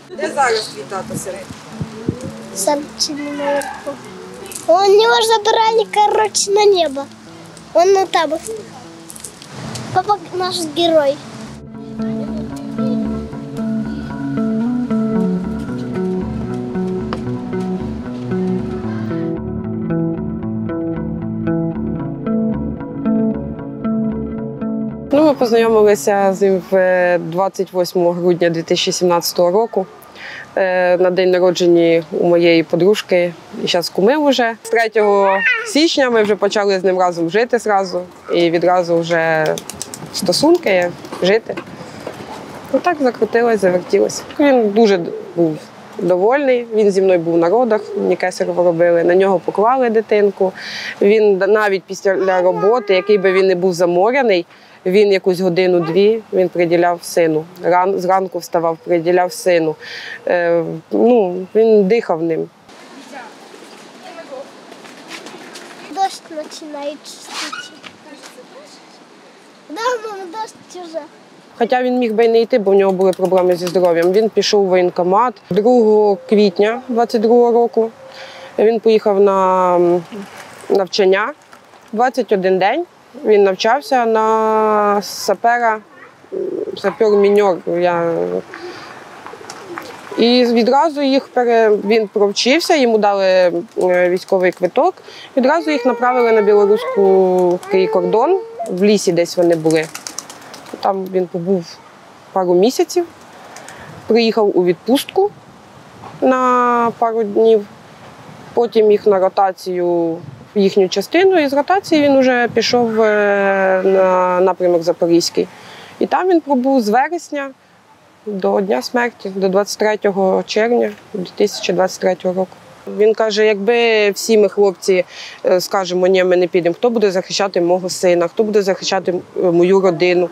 Де зараз твій тато сидить? Самчине наверху. Он его забрали, короче, на небо. Он на там. Папа наш герой. Ми познайомилися з ним 28 грудня 2017 року. На день народження у моєї подружки, і зараз куми вже. З 3 січня ми вже почали з ним разом жити зразу, і відразу вже стосунки, жити. Отак закрутилось, завертілося. Він дуже був довольний, він зі мною був на родах, мені кесарево робили, на нього поклали дитинку. Він навіть після роботи, який би він не був заморений, він якусь годину-дві він приділяв сину. Зранку вставав, приділяв сину. Він дихав ним. Дождь начинает чистить. Да, мама, дождь уже. Хоча він міг би й не йти, бо в нього були проблеми зі здоров'ям. Він пішов у воєнкомат 2 квітня 2022 року. Він поїхав на навчання 21 день. Він навчався на сапер-міньор. І відразу він провчився, йому дали військовий квиток. Відразу їх направили на білоруський кордон, в лісі десь вони були. Там він побув пару місяців, приїхав у відпустку на пару днів, потім їх на ротацію в їхню частину, і з ротації він вже пішов на напрямок Запорізький. І там він пробув з вересня до дня смерті, до 23 червня 2023 року. Він каже, якби всі ми, хлопці, скажемо, ні, ми не підемо, хто буде захищати мого сина, хто буде захищати мою родину.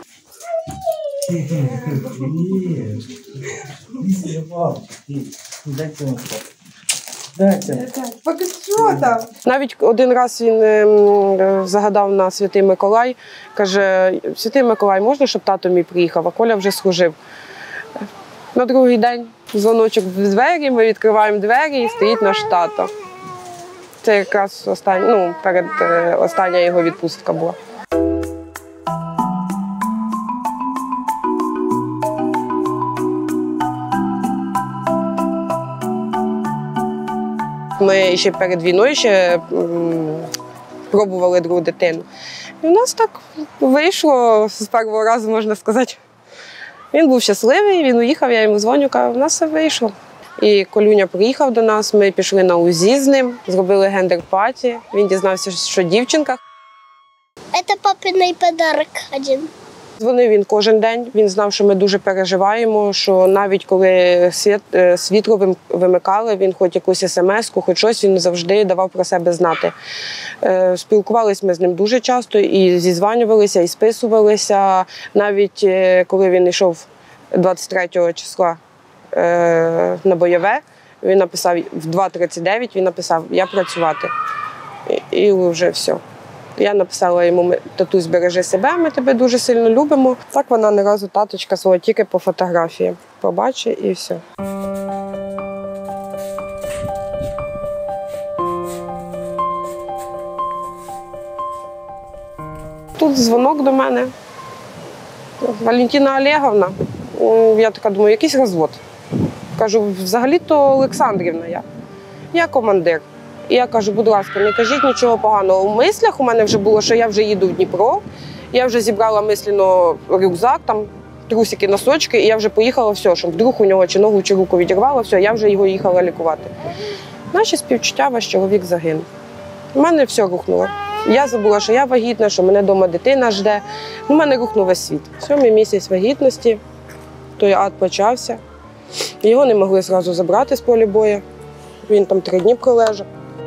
Навіть один раз він загадав на Святий Миколай, каже, Святий Миколай, можна, щоб тато мій приїхав, а Коля вже служив. На другий день дзвоночок в двері, ми відкриваємо двері і стоїть наш тато. Це якраз перед остання його відпустка була. Ми ще перед війною пробували другу дитину. І у нас так вийшло з першого разу, можна сказати. Він був щасливий, він уїхав, я йому дзвоню, кажу, у нас все вийшло. І Колюня приїхав до нас, ми пішли на УЗІ з ним, зробили гендер-паті. Він дізнався, що дівчинка. Це папиний подарок один. Дзвонив він кожен день, він знав, що ми дуже переживаємо, що навіть коли світло вимикали, він хоч якусь смс-ку, хоч щось, він завжди давав про себе знати. Спілкувалися ми з ним дуже часто, і зізванювалися, і списувалися. Навіть коли він йшов 23 числа на бойове, він написав в 2:39, він написав «Я працювати». І вже все. Я написала йому, татусь, бережи себе, ми тебе дуже сильно любимо. Так вона не разу таточка свого тільки по фотографії побачить і все. Тут дзвонок до мене. Валентина Олеговна. Я така думаю, якийсь розвод. Кажу, взагалі-то Олександрівна я. Я командир. І я кажу, будь ласка, не кажіть нічого поганого. У мислях у мене вже було, що я вже їду в Дніпро. Я вже зібрала мислено рюкзак, там трусики, носочки, і я вже поїхала, все, щоб вдруг у нього чи ногу, чи руку відірвало, все, я вже його їхала лікувати. Наші співчуття, ваш чоловік загинув. У мене все рухнуло. Я забула, що я вагітна, що мене вдома дитина жде. У мене рухнув весь світ. 7-й місяць вагітності, той ад почався. Його не могли одразу забрати з поля бою. Він там 3 дні пролежав.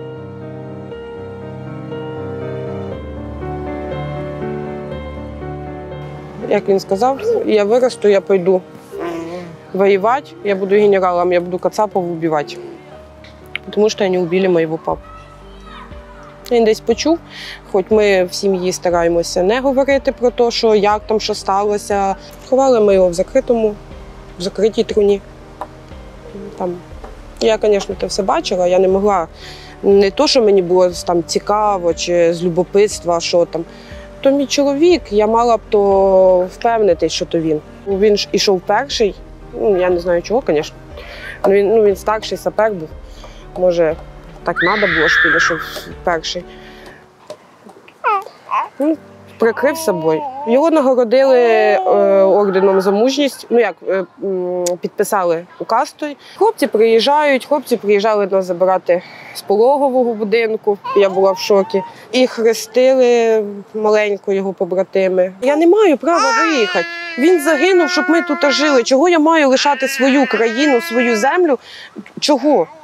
Як він сказав, я виросту, я пойду воювати, я буду генералом, я буду Кацапов вбивати. Тому що вони вбили моєго папу. Він десь почув, хоч ми в сім'ї стараємося не говорити про те, що як там, що сталося. Ховали ми його в закритій труні. Там, я, звісно, це все бачила, я не могла. Не то, що мені було там цікаво чи з любопитства, що там. То мій чоловік, я мала б то впевнитись, що то він. Він ж ішов перший, я не знаю чого, звісно. Він старший сапер був. Може, так треба було, щоб він ішов перший. Прикрив собою. Його нагородили орденом за мужність, підписали указ той. Хлопці приїжджали нас забирати з пологового будинку. Я була в шокі. І хрестили маленько його побратими. Я не маю права виїхати. Він загинув, щоб ми тут жили. Чого я маю лишати свою країну, свою землю? Чого?